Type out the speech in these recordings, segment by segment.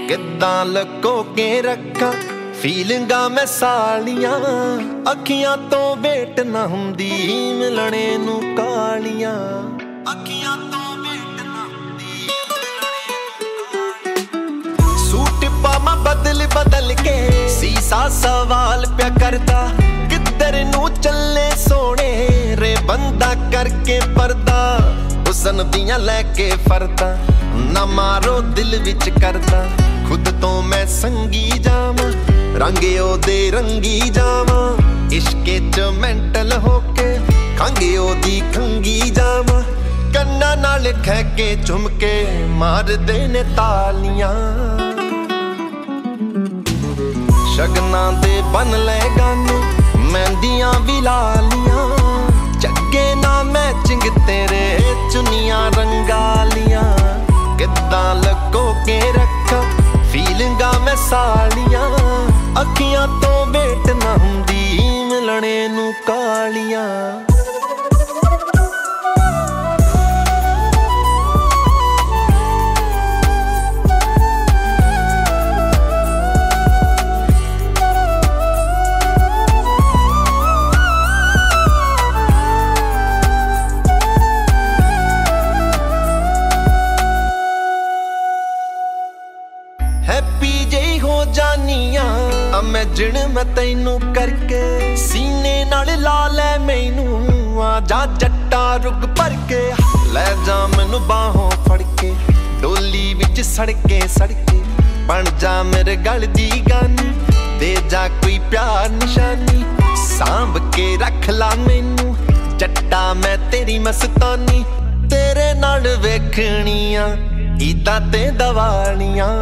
किद्दां लको के रखा फीलिंगा मैं सालियां अखियां तो वेट ना हुंदी मिलने नू कालियां अखियां तो वेट ना हुंदी सूट पामा बदल बदल के सीसा सवाल प्या करदा किधर नू चले सोने रे बंदा करके पर्दा हुसन दियां लैके फरदा ना मारो दिल विच करदा खुद तो मैं संगी जावां रंगे ओदे रंगी जावां इश्के च मेंटल होके खंगे ओदी खंगी जावां कन्ना नाल खै के झुमके मार देने तालियां शगना दे बन ले गाने मेहंदियां भी लालियां चगे ना मैचिंग तेरे चुनियां रंगालियां किद्दां लगो के रखा फीलिंगा मैं सालियां अखियां तो वेट ना हुंदी मिलने नू कालियां हैप्पी जई हो जानिया इमेजिन मैं तैनू करके सीने नाल ला ले मैनू आ जा जट्टा रुग भर के ले जा मैनू बाहों फड़ के डोली विच सड़के सड़के बन जा मेरे गल दी गानी दे जा कोई प्यार निशानी सांभ के रख ला मैनू जट्टा मैं तेरी मस्तानी तेरे नाल वेखनियां ईदां ते दवालियां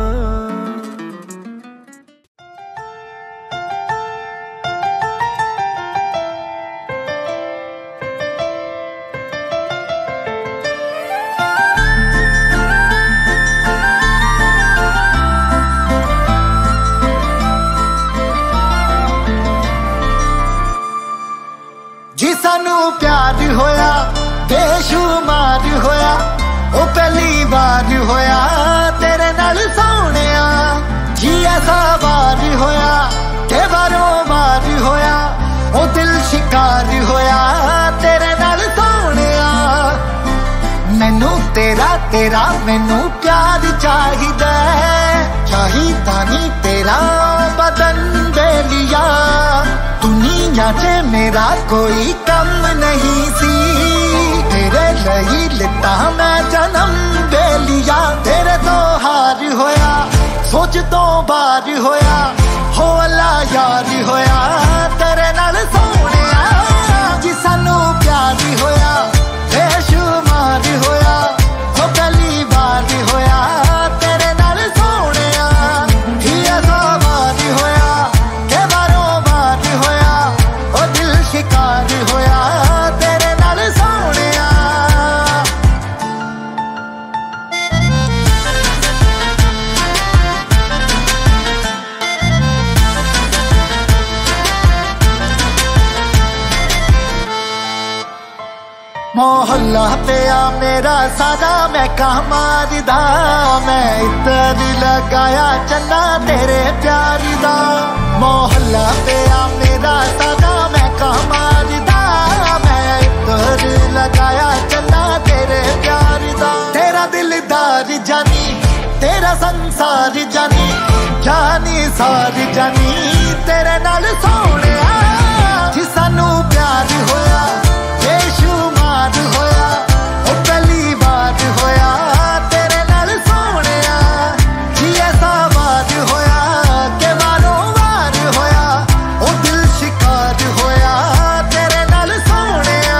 सानू प्यार होया बेशुमार होया ओ पहली बार होया तेरे नाल सोहणिया जी ऐसा बार होया ते बारों बार होया ओ दिल शिकार होया तेरे नाल सोहणिया मैनू तेरा तेरा मैनू प्यार चाहिदा चाहिदा नी तेरा बदन बेलिया दुनिया च मेरा कोई कम नहीं सी तेरे लई लिता मैं जन्म दे लिया तेरे तो हार होया सोच तो बार होया हो अल्लाह यार होया तेरे नाल सोहणिया जी सानू प्यार होया बेशुमार होया हो पहली बार होया तेरे नाल सोहणिया जी ऐसा बार होया के बारों बार होया ओ दिल शिकार होया तेरे नाल सोहणिया मोहल्ला पिया मेरा सादा मैं कहाँ मारदा मैं इतर लगाया चन्ना तेरे प्यार दा मोहल्ला पिया मेरा सादा मैं कहाँ मारदा मैं इतर लगाया चन्ना तेरे प्यार दा तेरा दिलदार जानी तेरा संसार जानी जानी सार जानी तेरे नाल सोहणिया जी सानू प्यार होया बेशुमार होया ओ पहली बार होया तेरे नाल सोहणिया जी ऐसा बार होया के बारों बार होया ओ दिल शिकार होया तेरे नाल सोहणिया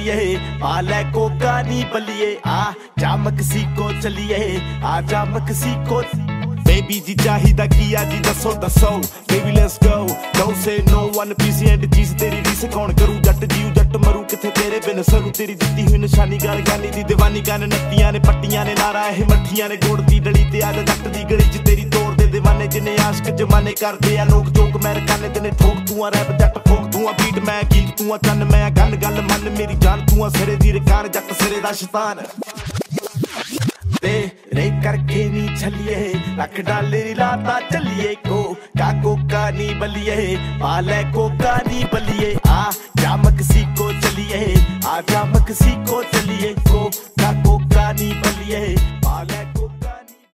चलिए आ ले कोका नी बलिए आ जा मैक्सिको चलिए आ जा मैक्सिको Baby जी चाहिदा किया जी दसो दसो Baby let's go Don't say no one piece and चीज तेरी रीस कौन करूं जट जीव जट मरू किथे तेरे बिन सरू तेरी दित्ती हुई निशानी गाल गानी दी दीवानी गान नत्तियां ने पट्टियां ने नारा है मट्ठियां ने गोड़ दी डली ते आज जट दी गली च तेरी तोड़ दे दीवाने जिन्ने आशिक जमाने करदे आ लोग जोक मैं रखाने दिने ठोक तू आ रैप जट ठोक तू आ बीट मैं गीत तू आ चन्न मैं गल गल मन मेरी जान तू आ सिरे दी रकान जट सिरे दा शैतान रे करके नी छलिए रख डाले लाता चलिए कोका नी बलिए आ ले कोका नी बलिए आ जा मैक्सिको चलिए आ जा मैक्सिको चलिए